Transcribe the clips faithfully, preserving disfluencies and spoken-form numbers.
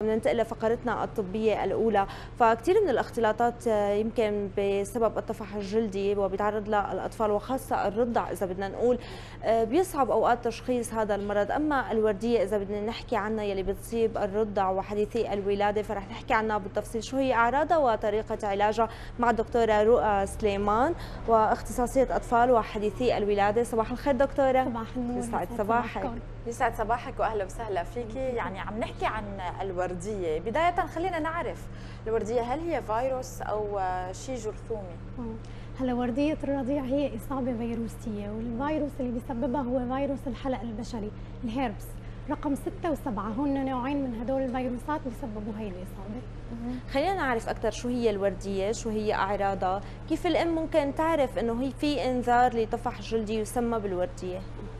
ننتقل لفقرتنا الطبية الأولى. فكثير من الاختلاطات يمكن بسبب الطفح الجلدي وبيتعرض لها الأطفال وخاصة الرضع إذا بدنا نقول بيصعب أوقات تشخيص هذا المرض. أما الوردية إذا بدنا نحكي عنها يلي بتصيب الرضع وحديثي الولادة فرح نحكي عنها بالتفصيل شو هي أعراضها وطريقة علاجها مع الدكتورة رؤى سليمان واختصاصية أطفال وحديثي الولادة. صباح الخير دكتورة. صباح النور. يسعد صباحك. يسعد صباحك واهلا وسهلا فيكي. يعني عم نحكي عن الورديه، بدايه خلينا نعرف الورديه هل هي فيروس او شيء جرثومي؟ هلا ورديه الرضيع هي اصابه فيروسيه، والفيروس اللي بيسببها هو فيروس الحلق البشري الهيربس رقم ستة وسبعة، هن نوعين من هدول الفيروسات بيسببوا هي الاصابه. خلينا نعرف اكثر شو هي الورديه، شو هي اعراضها، كيف الام ممكن تعرف انه هي في انذار لطفح جلدي يسمى بالورديه؟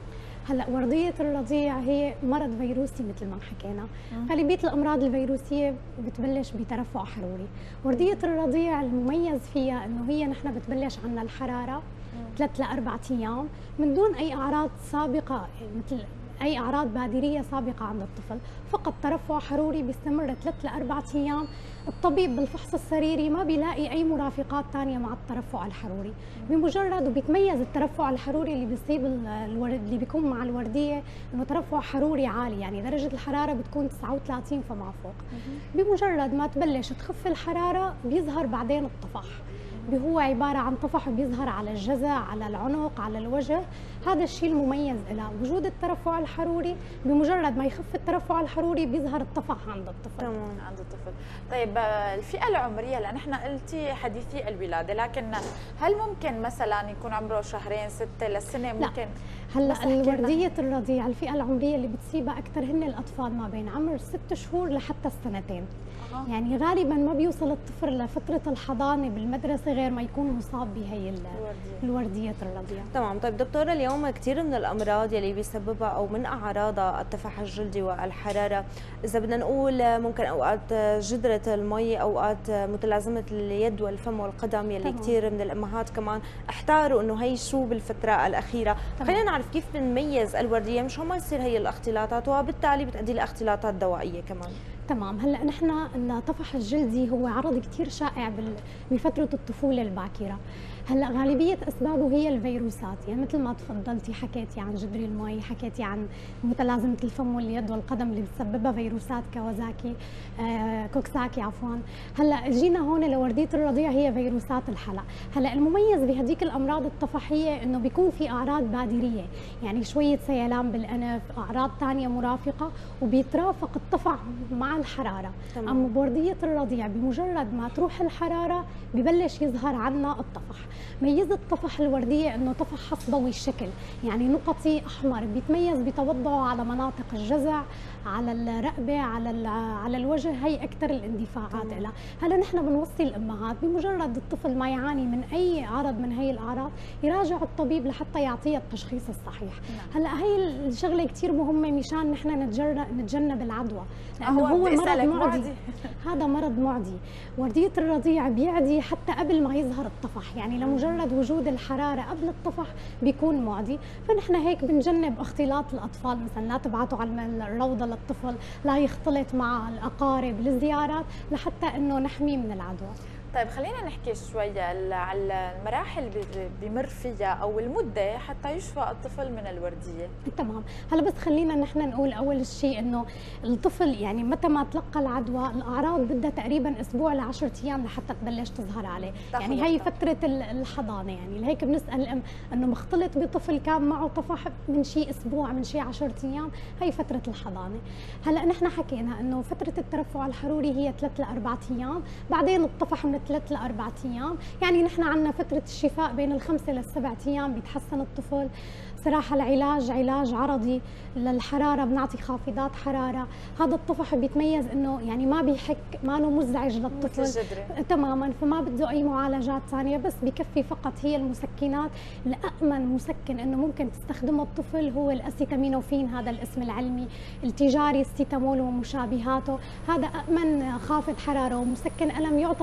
هلا ورديه الرضيع هي مرض فيروسي مثل ما حكينا، غالبيه الامراض الفيروسيه بتبلش بترفع حروري. ورديه الرضيع المميز فيها انه هي نحن بتبلش عنا الحراره ثلاث لاربع ايام من دون اي اعراض سابقه مثل اي اعراض بادريه سابقه عند الطفل، فقط ترفع حروري بيستمر ثلاث لاربع ايام. الطبيب بالفحص السريري ما بيلاقي اي مرافقات ثانيه مع الترفع الحروري، بمجرد وبيتميز الترفع الحروري اللي بيصيب الورد اللي بيكون مع الورديه انه ترفع حروري عالي، يعني درجه الحراره بتكون تسعة وثلاثين فما فوق. بمجرد ما تبلش تخف الحراره بيظهر بعدين الطفح، هو عبارة عن طفح بيظهر على الجذع، على العنق، على الوجه. هذا الشيء المميز له وجود الترفع الحروري. بمجرد ما يخف الترفع الحروري بيظهر الطفح عند الطفل. تمام عند الطفل. طيب الفئة العمرية لأن احنا قلتي حديثي الولادة، لكن هل ممكن مثلا يكون عمره شهرين ستة لسنة ممكن؟ لا. هلا الوردية الرضيع الفئة العمرية اللي بتصيبها أكثر هن الأطفال ما بين عمر ست شهور لحتى السنتين. أه. يعني غالبا ما بيوصل الطفل لفترة الحضانة بالمدرسة غير ما يكون مصاب بهي الوردية الرضيع. تمام. طيب دكتورة اليوم كثير من الأمراض يلي بيسببها أو من أعراضها الطفح الجلدي والحرارة، إذا بدنا نقول ممكن أوقات جدرة المي، أوقات متلازمة اليد والفم والقدم يلي كثير من الأمهات كمان احتاروا إنه هي شو بالفترة الأخيرة. خلينا نعرف كيف بنميز الوردية مشان ما يصير هي الاختلاطات وبالتالي بتؤدي لاختلاطات دوائية كمان. تمام. هلا نحن الطفح الجلدي هو عرض كثير شائع بفتره الطفوله الباكره. هلا غالبيه اسبابه هي الفيروسات، يعني مثل ما تفضلتي حكيتي عن جدري المي، حكيتي عن متلازمه الفم واليد والقدم اللي بتسببها فيروسات كوازاكي آه كوكساكي عفوا. هلا جينا هون لورديه الرضيع هي فيروسات الحلق. هلا المميز بهذيك الامراض الطفحيه انه بيكون في اعراض بادريه، يعني شويه سيلان بالانف، اعراض ثانيه مرافقه، وبيترافق الطفح مع الحراره. تمام. اما بورديه الرضيع بمجرد ما تروح الحراره ببلش يظهر عنا الطفح. ميزة طفح الوردية انه طفح حصبوي الشكل، يعني نقطي احمر، بيتميز بتوضعه على مناطق الجذع، على الرقبه، على على الوجه، هي اكثر الاندفاعات لها. هلا نحن بنوصي الامهات بمجرد الطفل ما يعاني من اي عرض من هي الاعراض يراجع الطبيب لحتى يعطيه التشخيص الصحيح. نعم. هلا هي الشغله كثير مهمه مشان نحن نتجنب العدوى، لانه هو, هو مرض معدي. هذا مرض معدي. ورديه الرضيع بيعدي حتى قبل ما يظهر الطفح، يعني لمجرد وجود الحراره قبل الطفح بيكون معدي. فنحن هيك بنجنب اختلاط الاطفال، مثلا لا تبعتوا على الروضه للطفل، لا يختلط مع الاقارب للزيارات لحتى انه نحميه من العدوى. طيب خلينا نحكي شوي على المراحل اللي بيمر فيها او المده حتى يشفى الطفل من الورديه. تمام. هلا بس خلينا نحن نقول اول شيء انه الطفل يعني متى ما تلقى العدوى الاعراض بدها تقريبا اسبوع ل عشرة ايام لحتى تبلش تظهر عليه، يعني هي فتره الحضانه. يعني لهيك بنسال الام انه مختلط بطفل كان معه طفح من شيء اسبوع من شيء عشرة ايام، هي فتره الحضانه. هلا نحن حكينا انه فتره الترفع الحروري هي ثلاث لاربع ايام، بعدين الطفح من ثلاث لاربع ايام، يعني نحن عندنا فتره الشفاء بين الخمسه للسبع ايام بيتحسن الطفل. صراحه العلاج علاج عرضي للحراره، بنعطي خافضات حراره. هذا الطفح بيتميز انه يعني ما بيحك، ما انه مزعج للطفل تماما، فما بده اي معالجات ثانيه، بس بكفي فقط هي المسكنات. الامن مسكن انه ممكن تستخدمه الطفل هو الاسيتامينوفين، هذا الاسم العلمي التجاري، السيتامول ومشابهاته. هذا امن خافض حراره ومسكن الم يعطى للطفل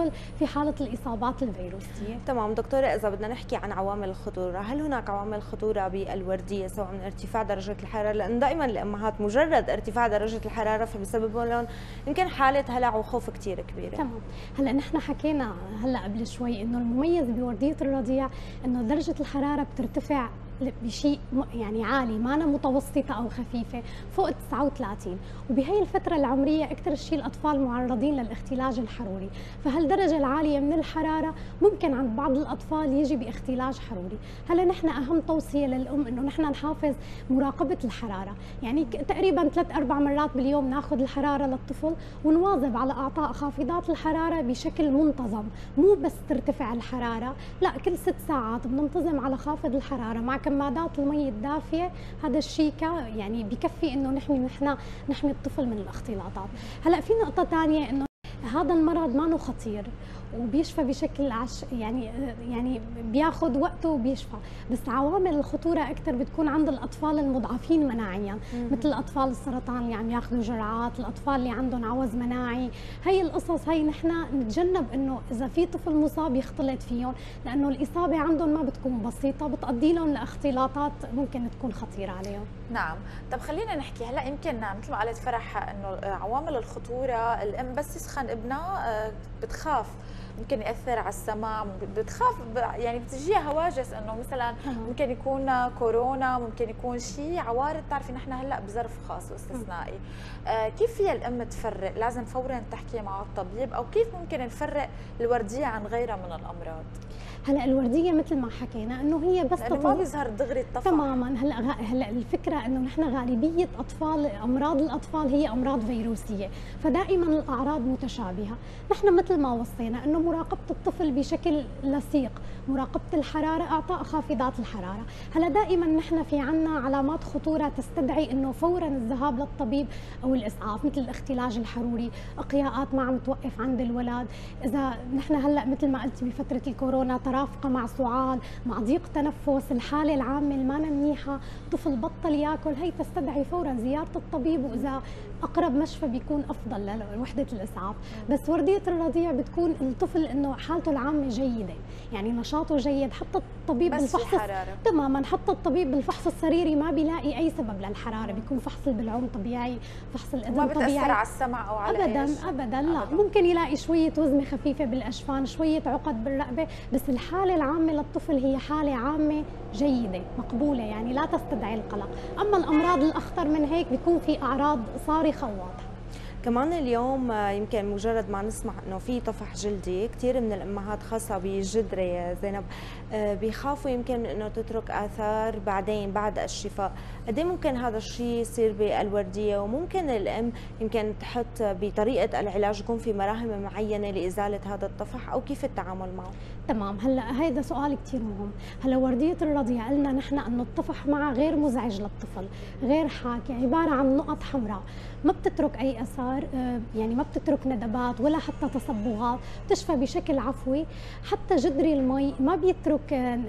الطفل في حاله الاصابات الفيروسيه. تمام دكتورة، إذا بدنا نحكي عن عوامل الخطورة، هل هناك عوامل خطورة بالوردية سواء من ارتفاع درجة الحرارة؟ لأن دائما الأمهات مجرد ارتفاع درجة الحرارة فبسبب لهم يمكن حالة هلع وخوف كثير كبيرة. تمام. هلا نحن حكينا هلا قبل شوي انه المميز بوردية الرضيع انه درجة الحرارة بترتفع بشيء يعني عالي، ما أنا متوسطة أو خفيفة، فوق تسعة وثلاثين، وبهي الفترة العمرية أكثر شيء الأطفال معرضين للاختلاج الحروري، فهالدرجة العالية من الحرارة ممكن عند بعض الأطفال يجي باختلاج حروري. هلا نحن أهم توصية للأم إنه نحن نحافظ مراقبة الحرارة، يعني تقريبا ثلاث أربع مرات باليوم ناخذ الحرارة للطفل ونواظب على إعطاء خافضات الحرارة بشكل منتظم، مو بس ترتفع الحرارة، لا كل ست ساعات بننتظم على خافض الحرارة مع كمادات المي الدافيه. هذا الشيء يعني بكفي انه نحمي نحن نحمي الطفل من الاختلاطات. هلا في نقطه ثانيه انه هذا المرض ما خطير وبيشفى بشكل عش يعني يعني بياخذ وقته وبيشفى، بس عوامل الخطوره اكثر بتكون عند الاطفال المضعفين مناعيا، مثل الاطفال السرطان اللي عم ياخذوا جرعات، الاطفال اللي عندهم عوز مناعي. هي القصص هي نحن نتجنب انه اذا في طفل مصاب يختلط فيهم، لانه الاصابه عندهم ما بتكون بسيطه، بتؤدي لهم لاختلاطات ممكن تكون خطيره عليهم. نعم. طب خلينا نحكي هلا، يمكن مثل ما قالت فرح انه عوامل الخطوره، الام بس يسخن ابنها بتخاف ممكن ياثر على السمع، بتخاف يعني بتجيها هواجس انه مثلا ممكن يكون كورونا، ممكن يكون شيء عوارض. بتعرفي نحن هلا بظرف خاص واستثنائي، آه كيف فيها الام تفرق؟ لازم فورا تحكي مع الطبيب، او كيف ممكن نفرق الورديه عن غيرها من الامراض؟ هلا الورديه مثل ما حكينا انه هي بس لانه ما بيظهر دغري الطفح تماما. هلا هلا الفكره انه نحن غالبيه اطفال امراض الاطفال هي امراض فيروسيه، فدائما الاعراض متشابهه. نحن مثل ما وصينا انه مراقبه الطفل بشكل لصيق، مراقبه الحراره، اعطاء خافضات الحراره. هلا دائما نحن في عنا علامات خطوره تستدعي انه فورا الذهاب للطبيب او الاسعاف، مثل الاختلاج الحروري، اقياءات ما عم توقف عند الولد، اذا نحن هلا مثل ما قلتي بفتره الكورونا ترافقه مع سعال، مع ضيق تنفس، الحاله العامه اللي ما منيحه، طفل بطل ياكل، هي تستدعي فورا زياره الطبيب، واذا اقرب مشفى بيكون افضل لوحده الاسعاف. بس ورديه الرضيع بتكون الطفل انه حالته العامه جيده، يعني نشاطه جيد، حتى الطبيب بس بالفحص تماما، حتى الطبيب بالفحص السريري ما بيلاقي اي سبب للحراره، بيكون فحص البلعوم طبيعي، فحص الاذن طبيعي. ما بتاثر على السمع او على ابدا إيش؟ ابدا لا أبداً. ممكن يلاقي شويه وزمه خفيفه بالاشفان، شويه عقد بالرقبه، بس الحاله العامه للطفل هي حاله عامه جيده مقبوله، يعني لا تستدعي القلق. اما الامراض الاخطر من هيك بيكون في اعراض صارخه وواضحه. كمان اليوم يمكن مجرد ما نسمع انه في طفح جلدي، كثير من الامهات خاصه بالجدري يا زينب بيخافوا يمكن انه تترك اثار بعدين بعد الشفاء. قد ايه ممكن هذا الشيء يصير بالورديه؟ وممكن الام يمكن تحط بطريقه العلاج يكون في مراهم معينه لازاله هذا الطفح، او كيف التعامل معه؟ تمام. هلا هذا سؤال كثير مهم. هلا ورديه الرضيع قلنا نحن انه الطفح معه غير مزعج للطفل، غير حاكي، عباره عن نقط حمراء ما بتترك اي اثار، يعني ما بتترك ندبات ولا حتى تصبغات، بتشفى بشكل عفوي. حتى جدري المي ما بيترك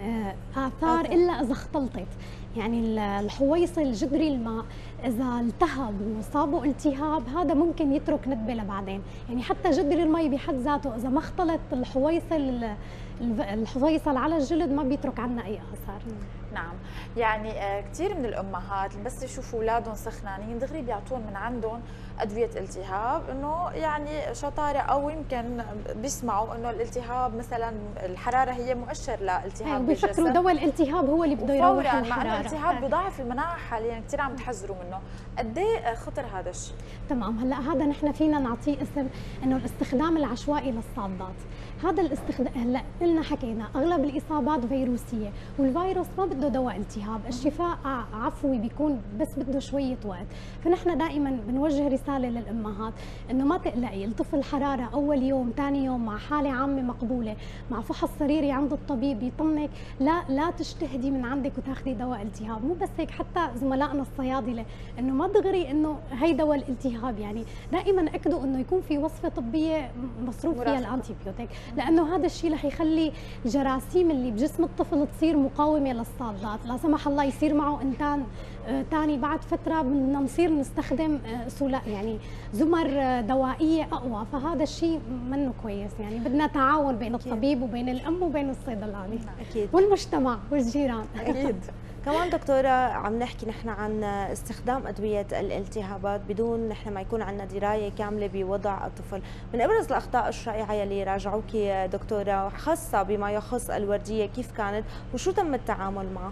اثار الا اذا اختلطت، يعني الحويصل جدري الماء اذا التهب وصابه التهاب هذا ممكن يترك ندبه لبعدين، يعني حتى جدري المي بحد ذاته اذا ما اختلط الحويصل الحويصل على الجلد ما بيترك عنا اي اثار. نعم. يعني كثير من الامهات بس يشوفوا اولادهم سخنانين دغري بيعطون من عندهم ادويه التهاب، انه يعني شطاره، او يمكن بيسمعوا انه الالتهاب مثلا الحراره هي مؤشر لالتهاب بالجسم، بيفكروا دواء الالتهاب هو اللي بده يروح الحراره، مع انه الالتهاب بضاعف المناعه حاليا، كثير عم تحذروا منه. قد ايه خطر هذا الشيء؟ تمام. هلا هذا نحن فينا نعطيه اسم انه الاستخدام العشوائي للصادات. هذا الاستخدام هلا قلنا حكينا اغلب الاصابات فيروسيه، والفيروس ما بده دواء التهاب، الشفاء عفوي بيكون بس بده شويه وقت. فنحن دائما بنوجه رساله للامهات انه ما تقلقي، الطفل حراره اول يوم ثاني يوم مع حاله عامه مقبوله، مع فحص سريري عند الطبيب يطمنك، لا لا تجتهدي من عندك وتاخذي دواء التهاب. الالتهاب. مو بس هيك، حتى زملائنا الصيادله انه ما دغري انه هي دواء الالتهاب، يعني دائما اكدوا انه يكون في وصفه طبيه مصروف فيها الانتيبيوتيك، لانه هذا الشيء رح يخلي الجراثيم اللي بجسم الطفل تصير مقاومه للصادات، لا سمح الله يصير معه انتان ثاني بعد فتره بدنا نصير نستخدم سلا يعني زمر دوائيه اقوى، فهذا الشيء منه كويس. يعني بدنا تعاون بين الطبيب وبين الام وبين الصيدلاني اكيد والمجتمع والجيران. اكيد. كمان دكتورة عم نحكي نحن عن استخدام أدوية الالتهابات بدون نحن ما يكون عندنا دراية كاملة بوضع الطفل. من أبرز الأخطاء الشائعة يلي راجعوك دكتورة خاصة بما يخص الوردية كيف كانت وشو تم التعامل معه؟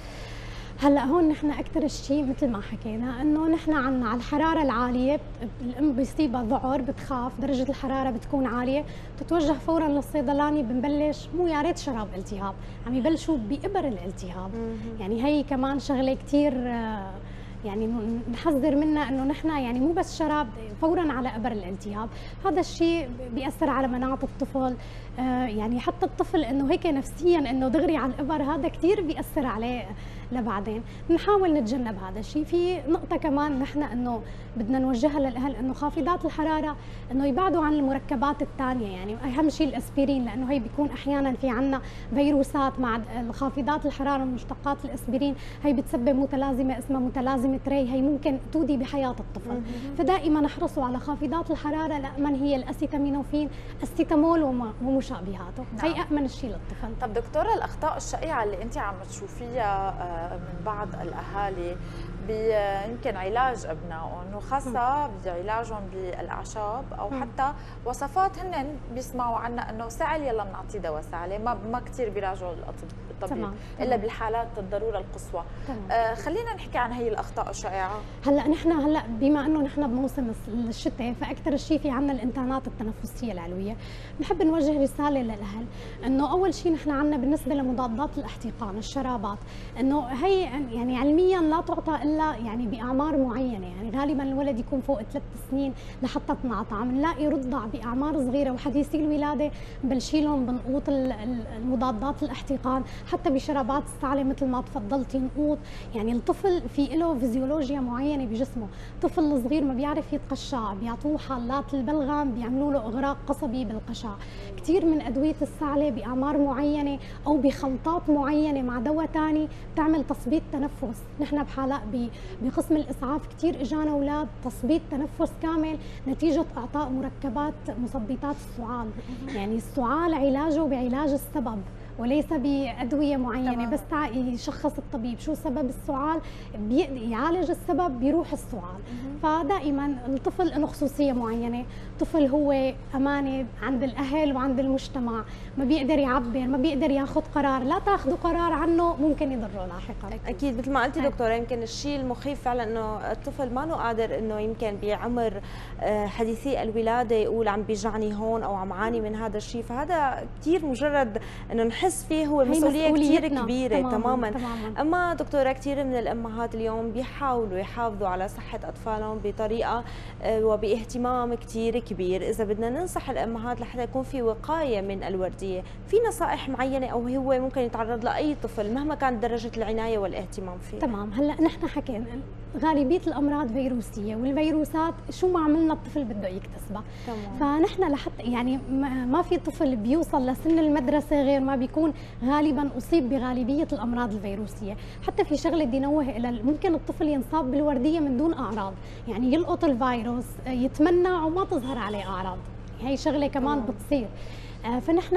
هلا هون نحن اكثر شيء مثل ما حكينا انه نحن عنا على الحراره العاليه الام بيصيبها ذعر، بتخاف، درجه الحراره بتكون عاليه، بتتوجه فورا للصيدلاني، بنبلش مو يا ريت شراب التهاب، عم يبلشوا بابر الالتهاب. يعني هي كمان شغله كثير يعني نحذر منها، انه نحن يعني مو بس شراب، فورا على ابر الالتهاب. هذا الشيء بياثر على مناعه الطفل، آه يعني حتى الطفل انه هيك نفسيا انه دغري على الابر، هذا كثير بياثر عليه لبعدين. نحاول نتجنب هذا الشيء. في نقطه كمان نحن انه بدنا نوجهها للاهل، انه خافضات الحراره انه يبعدوا عن المركبات الثانيه، يعني اهم شيء الاسبرين، لانه هي بيكون احيانا في عندنا فيروسات مع خافضات الحراره ومشتقات الاسبرين، هي بتسبب متلازمه اسمها متلازمه ري، هي ممكن تودي بحياه الطفل. فدائما احرصوا على خافضات الحراره، لامن هي الاسيتامينوفين، السيتامول ومشابهاته، نعم. هي امن شيء للطفل. طب دكتوره، الاخطاء الشائعه اللي انت عم تشوفيها من بعض الاهالي يمكن علاج ابنائهم، انه خاصه بعلاجهم بالاعشاب او حتى وصفات هن بيسمعوا عنها انه سعل يلا بنعطيه دواء سعله، ما ما كثير بيراجعوا الطبيب تمام. الا بالحالات الضروره القصوى. آه خلينا نحكي عن هي الاخطاء الشائعه. هلا نحن هلا بما انه نحن بموسم الشتاء، فاكثر شيء في عندنا الانتانات التنفسيه العلويه، بنحب نوجه رساله للاهل انه اول شيء نحن عندنا بالنسبه لمضادات الاحتقان الشرابات، انه هي يعني علميا لا تعطى الا يعني باعمار معينه، يعني غالبا الولد يكون فوق ثلاث سنين لحتى تنعطى. عم نلاقي رضع باعمار صغيره وحديثي الولاده بنشيلهم بنقوط المضادات الاحتقان، حتى بشرابات السعله مثل ما تفضلتي نقوط. يعني الطفل في له فيزيولوجيا معينه بجسمه، طفل صغير ما بيعرف يتقشع، بيعطوه حالات البلغم، بيعملوا له اغراق قصبي بالقشع. كثير من ادويه السعله باعمار معينه او بخلطات معينه مع دواء ثاني بتعمل تثبيط تنفس. نحن بحالات بقسم الاسعاف كثير اجانا اولاد تثبيط تنفس كامل نتيجه اعطاء مركبات مثبطات السعال. يعني السعال علاجه بعلاج السبب وليس بأدوية معينة. تمام. بس يشخص الطبيب شو سبب السعال، يعالج السبب، بيروح السعال. فدائما الطفل له خصوصية معينة، طفل هو أمانة عند الأهل وعند المجتمع، ما بيقدر يعبر، ما بيقدر ياخذ قرار، لا تاخذوا قرار عنه ممكن يضره لاحقا. أكيد مثل ما قلتي دكتورة، يمكن الشيء المخيف فعلا إنه الطفل ما له قادر إنه يمكن بعمر حديثي الولادة يقول عم بيجعني هون أو عم عاني من هذا الشيء، فهذا كثير مجرد إنه نحس فيه هو مسؤولية كثير كبيرة. تماما. تماما. تماما. أما دكتورة كثير من الأمهات اليوم بيحاولوا يحافظوا على صحة أطفالهم بطريقة وباهتمام كثير كبير. إذا بدنا ننصح الأمهات لحتى يكون في وقاية من الوردية، في نصائح معينة أو هو ممكن يتعرض لأي طفل مهما كانت درجة العناية والاهتمام فيه؟ تمام. هلا نحن حكينا غالبية الأمراض فيروسية، والفيروسات شو ما عملنا الطفل بده يكتسبها. تمام. فنحن لحتى يعني ما في طفل بيوصل لسن المدرسة غير ما بيكون غالبا أصيب بغالبية الأمراض الفيروسية. حتى في شغلة بدي نوه إلى، ممكن الطفل ينصاب بالوردية من دون أعراض، يعني يلقط الفيروس يتمنع وما تظهر عليه أعراض، هي شغلة كمان بتصير. فنحن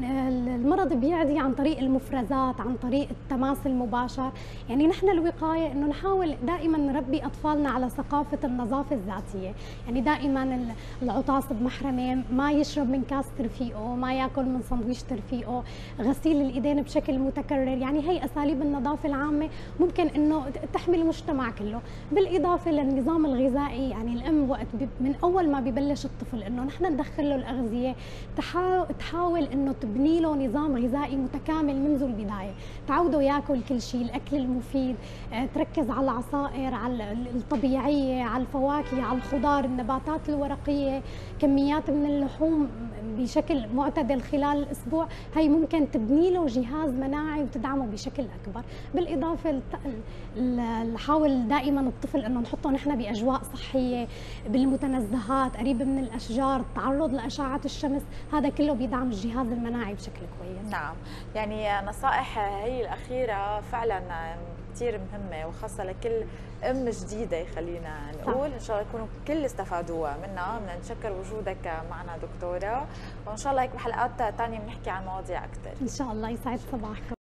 المرض بيعدي عن طريق المفرزات، عن طريق التماس المباشر. يعني نحن الوقايه انه نحاول دائما نربي اطفالنا على ثقافه النظافه الذاتيه، يعني دائما العطاس بمحرمه، ما يشرب من كاس ترفيقه، ما ياكل من سندويش ترفيقه، غسيل الايدين بشكل متكرر. يعني هي اساليب النظافه العامه ممكن انه تحمي المجتمع كله. بالاضافه للنظام الغذائي، يعني الام وقت من اول ما ببلش الطفل انه نحن ندخل له الاغذيه، تحاول تحاول انه تبني له نظام غذائي متكامل منذ البدايه، تعوده ياكل كل شيء، الاكل المفيد، تركز على العصائر، على الطبيعيه، على الفواكه، على الخضار، النباتات الورقيه، كميات من اللحوم بشكل معتدل خلال الاسبوع، هي ممكن تبني له جهاز مناعي وتدعمه بشكل اكبر. بالاضافه نحاول دائما الطفل انه نحطه نحن باجواء صحيه، بالمتنزهات، قريب من الاشجار، التعرض لاشعه الشمس، هذا كله بيدعم الجهاز المناعي بشكل كويس. نعم، يعني نصائح هي الاخيره فعلا كثير مهمه، وخاصه لكل ام جديده خلينا نقول. ان شاء الله يكونوا كل استفادوا منها. بدنا نشكر وجودك معنا دكتوره، وان شاء الله هيك بحلقات ثانيه بنحكي عن مواضيع اكثر. ان شاء الله. يسعد صباحكم.